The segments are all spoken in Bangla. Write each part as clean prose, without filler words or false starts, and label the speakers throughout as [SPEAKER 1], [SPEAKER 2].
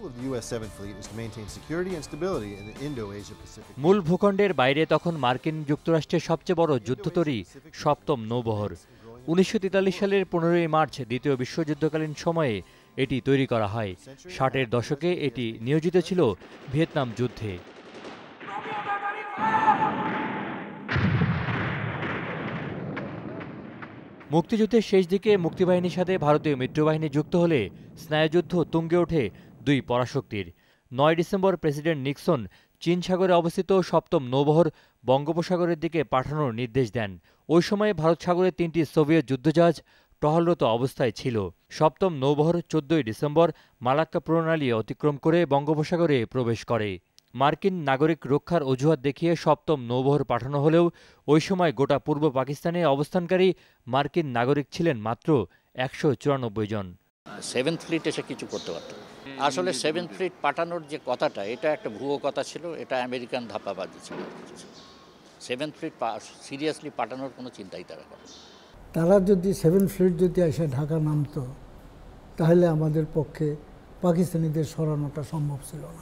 [SPEAKER 1] of the U.S. 7th Fleet is to maintain security and stability in the Indo-Asia Pacific.
[SPEAKER 2] মূল ভূখণ্ডের বাইরে তখন মার্কিন যুক্তরাষ্ট্রের সবচেয়ে বড় যুদ্ধতরী সপ্তম নৌবহর। 1943 সালের 15 মার্চ দ্বিতীয় বিশ্বযুদ্ধকালীন সময়ে এটি তৈরি করা হয়। 60-এর দশকে এটি নিয়োজিত ছিল ভিয়েতনাম যুদ্ধে। মুক্তিযুদ্ধের শেষ দিকে মুক্তিবাহিনীর সাথে ভারতীয় মিত্রবাহিনী যুক্ত হলে স্নায়ুযুদ্ধ তুঙ্গে ওঠে দুই পরাশক্তির। 9 ডিসেম্বর প্রেসিডেন্ট নিক্সন চীন সাগরে অবস্থিত সপ্তম নৌবহর বঙ্গোপসাগরের দিকে পাঠানোর নির্দেশ দেন। ওই সময়ে ভারত সাগরে 3টি সোভিয়েত যুদ্ধজাহাজ টহলরত অবস্থায় ছিল। সপ্তম নৌবহর 14 ডিসেম্বর মালাক্কা প্রণালী অতিক্রম করে বঙ্গোপসাগরে প্রবেশ করে। মার্কিন নাগরিক রক্ষার অজুহাত দেখিয়ে সপ্তম নৌবহর পাঠানো হলেও ওই সময় গোটা পূর্ব পাকিস্তানে অবস্থানকারী মার্কিন নাগরিক ছিলেন মাত্র 194 জন।
[SPEAKER 3] 7th ফ্লিট এসে কিছু করতে পারত। আসলে 7th ফ্লিট পাঠানোর যে কথাটা, এটা একটা ভুয়ো কথা ছিল, এটা আমেরিকান ধাপ্পাবাজি ছিল। 7th ফ্লিট সিরিয়াসলি পাঠানোর কোনো চিন্তাই তারা করে।
[SPEAKER 4] তারা যদি 7th ফ্লিট যদি এসে ঢাকা নামতো, তাহলে আমাদের পক্ষে পাকিস্তানিদের সরানোটা সম্ভব ছিল না।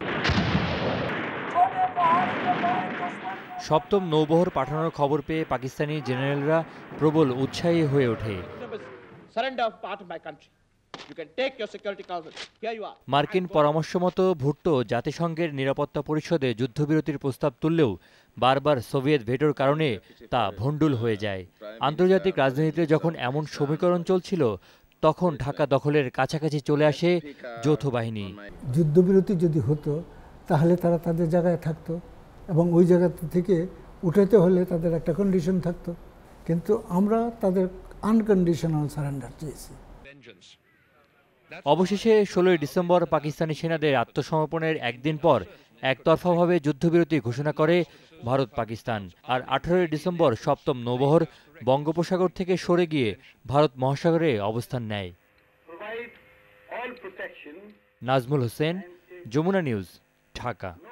[SPEAKER 2] সপ্তম নৌবহর পাঠানোর খবর পেয়ে পাকিস্তানি জেনারেলরা প্রবল উৎসাহী হয়ে ওঠে। মার্কিন পরামর্শমতো ভুট্টো জাতিসংঘের নিরাপত্তা পরিষদে যুদ্ধবিরতির প্রস্তাব তুললেও বারবার সোভিয়েত ভেটোর কারণে তা ভণ্ডুল হয়ে যায়। আন্তর্জাতিক রাজনীতিতে যখন এমন সমীকরণ চলছিল, তখন ঢাকা দখলের কাছাকাছি চলে আসে যৌথ বাহিনী।
[SPEAKER 4] যুদ্ধবিরতি যদি হতো, তাহলে তারা তাদের জায়গায় থাকতো এবং ওই জায়গা থেকে উঠাতে হলে তাদের একটা কন্ডিশন থাকতো, কিন্তু আমরা তাদের আনকন্ডিশনাল সারেন্ডার চেয়েছি।
[SPEAKER 2] অবশেষে 16 ডিসেম্বর পাকিস্তানি সেনাদের আত্মসমর্পণের একদিন পর একতরফাভাবে যুদ্ধবিরতি ঘোষণা করে ভারত পাকিস্তান। আর 18 ডিসেম্বর সপ্তম নৌবহর বঙ্গোপসাগর থেকে সরে গিয়ে ভারত মহাসাগরে অবস্থান নেয়। নাজমুল হোসেন, যমুনা নিউজ, ঢাকা।